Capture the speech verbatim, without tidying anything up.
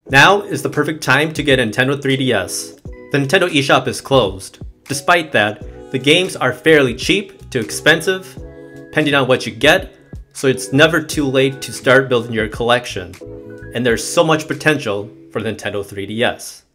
Now is the perfect time to get a Nintendo three D S. The Nintendo eShop is closed. Despite that, the games are fairly cheap to expensive, depending on what you get, so it's never too late to start building your collection. And there's so much potential for the Nintendo three D S.